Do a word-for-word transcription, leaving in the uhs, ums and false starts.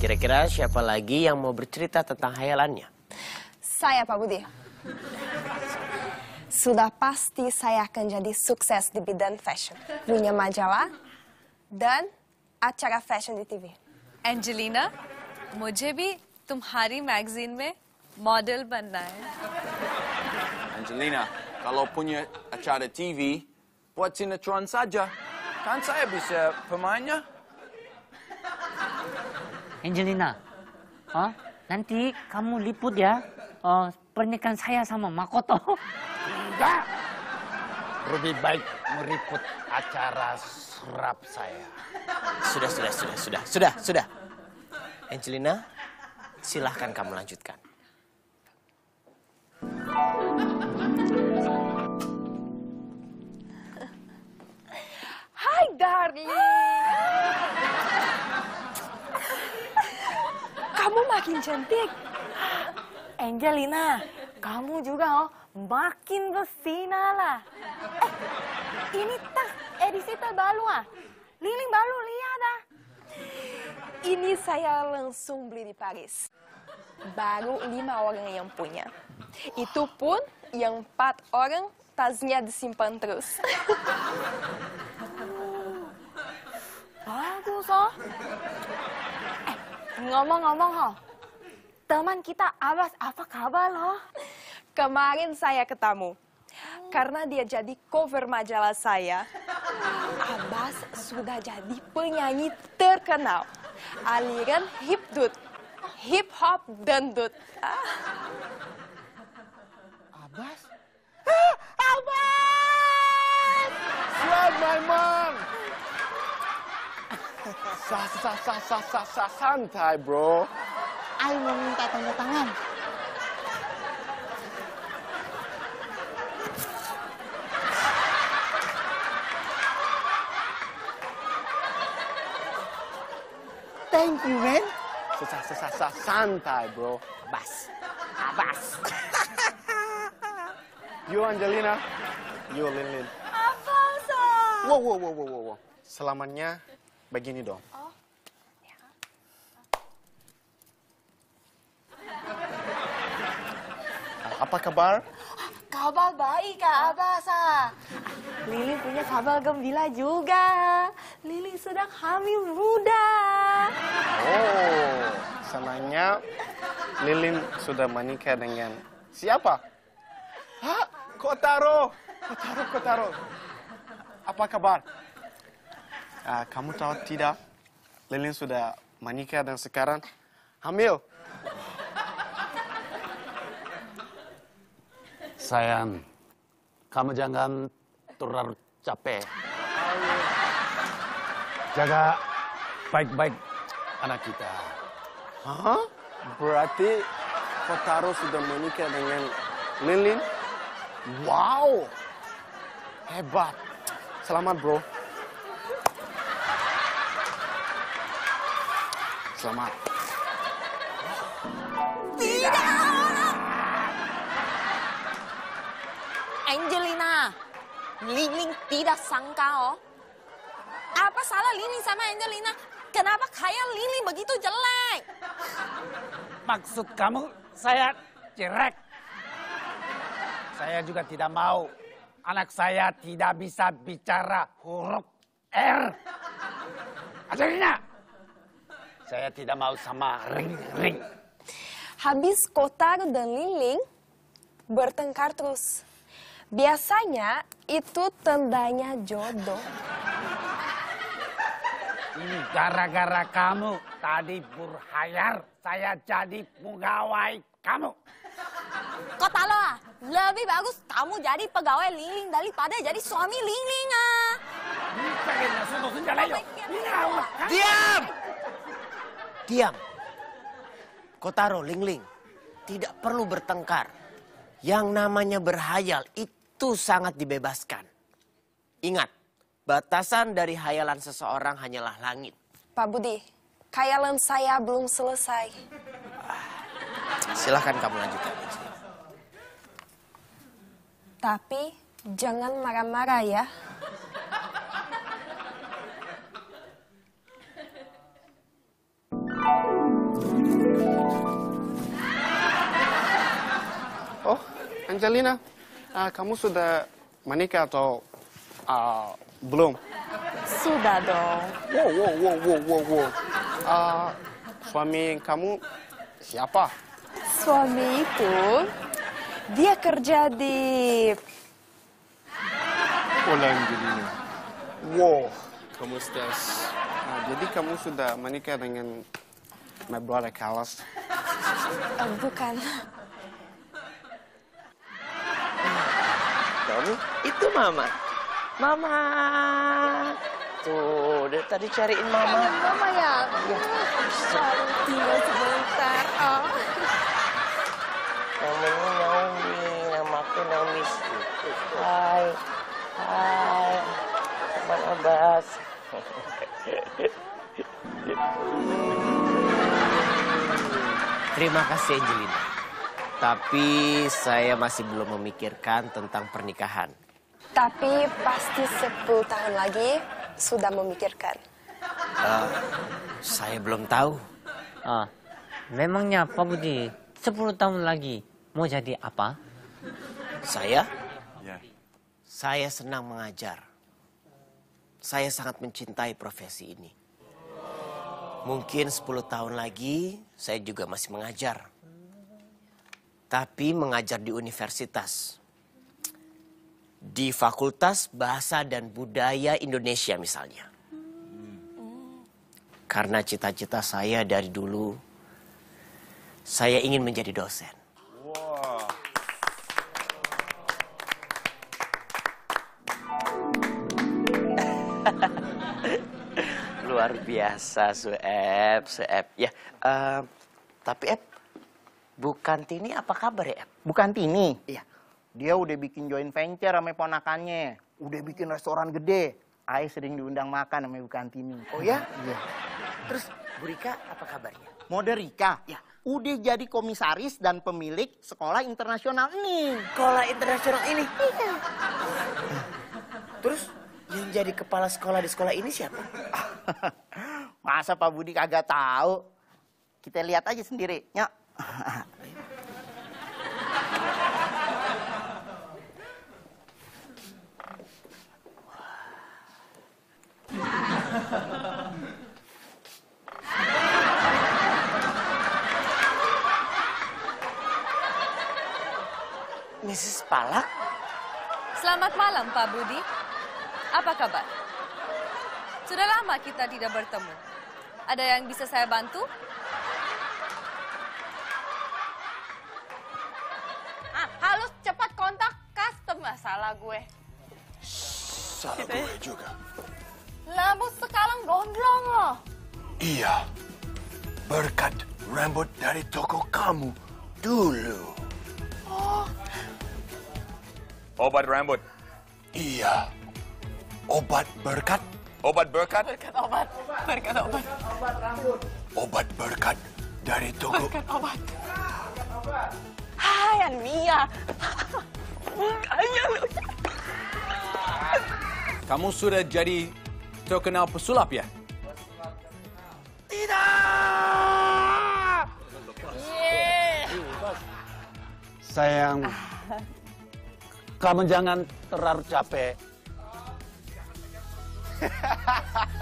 Kira-kira siapa lagi yang mau bercerita tentang hayalannya? Saya, Pak Budi. Sudah pasti saya akan jadi sukses di bidang fashion. Punya majalah dan acara fashion di T V. Angelina, मुझे भी तुम्हारी मैगजीन में मॉडल बनना है. Angelina, kalau punya acara T V, buat sinetron saja. Kan saya bisa pemainnya. Angelina, oh, nanti kamu liput ya oh, pernikahan saya sama Makoto. Enggak. Lebih baik meliput acara serap saya. Sudah, sudah, sudah, sudah, sudah, sudah. Angelina, silahkan kamu lanjutkan. Hai, darling. Kamu makin cantik. Angelina, kamu juga oh, makin bersinar lah. Eh, ini tas edisi terbaru ah. Liling baru lihat ah. Ini saya langsung beli di Paris. Baru lima orang yang punya. Itu pun yang empat orang tasnya disimpan terus. Bagus oh. Eh, ngomong-ngomong oh, teman kita Abbas apa kabar loh? Kemarin saya ketemu. Karena dia jadi cover majalah saya, Abbas sudah jadi penyanyi terkenal. Aliran hipdut, hip hop dangdut. Ah. Abbas? Ah, Abbas! Siap, my mom! Sa, sa, sa, sa, sa, sa, santai, bro. Ayo mau minta tanda tangan. Thank you, man. Sa, sa, sa, sa, santai, bro. Abbas. Abbas. You, Angelina. You, Lin-Lin. Abbas ah. Wow, wow, wow, wow, wow, wow. Selamatnya begini dong. Oh. Apa kabar? Kabar baik Kak Abbas ah. Lili punya kabar gembira juga. Lili sedang hamil muda. Oh, senangnya Lilin sudah menikah dengan siapa? Hah? Kotaro. Kotaro, Kotaro. Apa kabar? Ah, kamu tahu tidak? Lilin sudah menikah dan sekarang hamil. Sayang, kamu jangan terlalu capek. Jaga baik-baik anak kita. Hah? Berarti Kotaro sudah menikah dengan Lilin? Wow! Hebat. Selamat, bro. Selamat. Angelina, Liling tidak sangka oh. Apa salah Liling sama Angelina? Kenapa kayak Liling begitu jelek? Maksud kamu saya jelek? Saya juga tidak mau anak saya tidak bisa bicara huruf R. Angelina, saya tidak mau sama ring-ring. Habis Kotaro dan Liling bertengkar terus. Biasanya itu tandanya jodoh. Ini gara-gara kamu tadi berhayal saya jadi pegawai kamu. Kotaro ah, lebih bagus kamu jadi pegawai Liling daripada jadi suami Liling ah. Diam! Diam. Kotaro, Ling-Ling, tidak perlu bertengkar. Yang namanya berhayal itu sangat dibebaskan. Ingat, batasan dari hayalan seseorang hanyalah langit. Pak Budi, khayalan saya belum selesai. Silahkan kamu lanjutkan. Tapi jangan marah-marah ya. Thank you. Angelina, uh, kamu sudah menikah atau uh, belum? Sudah dong. Wow, wow, wow, wow, wow, wow. Uh, suami kamu siapa? Suamiku, dia kerja di... Hola, Angelina. Wow, kamu stres. Uh, jadi kamu sudah menikah dengan my brother Carlos? Uh, bukan. Kamu itu Mama. Mama. Tuh, dari tadi cariin Mama. Mama ya? Ya. Baru tinggal sebentar. Oh. Namanya Naomi, nama aku Naomi. Hai, hai, teman Abbas. Terima kasih Angelina. Tapi saya masih belum memikirkan tentang pernikahan. Tapi pasti sepuluh tahun lagi sudah memikirkan. Uh, saya belum tahu. Ah, memangnya Pak Budi sepuluh tahun lagi mau jadi apa? Saya? Ya. Saya senang mengajar. Saya sangat mencintai profesi ini. Mungkin sepuluh tahun lagi saya juga masih mengajar. Tapi mengajar di universitas. Di Fakultas Bahasa dan Budaya Indonesia misalnya. Karena cita-cita saya dari dulu, saya ingin menjadi dosen. Wow. Luar biasa, Sueb, Sueb. Ya, uh, tapi Eb, bukan Tini apa kabar ya, Eb? Bukan Tini? Iya. Dia udah bikin joint venture sama ponakannya. Udah bikin restoran gede. Ai sering diundang makan sama bukan Tini. Oh ya? Iya. Terus Bu Rika apa kabarnya? Mode Rika? Ya. Udah jadi komisaris dan pemilik sekolah internasional ini. Sekolah internasional ini? Iya. Terus yang jadi kepala sekolah di sekolah ini siapa? Masa Pak Budi kagak tahu? Kita lihat aja sendiri. Nyok. Missus Palak? Selamat malam, Pak Budi. Apa kabar? Sudah lama kita tidak bertemu. Ada yang bisa saya bantu? Ah, halus cepat kontak customer. Salah gue. Salah gue juga. Rambut sekarang gondrong loh. Iya. Berkat rambut dari toko kamu dulu. Oh. Obat rambut. Iya. Obat berkat. Obat berkat. Berkat obat. Berkat obat. Obat rambut. Obat berkat dari toko. Berkat obat. Hai, Ania. Kamu sudah jadi terkenal pesulap ya? Tidak. Yeah. Sayang, kamu jangan terlalu capek.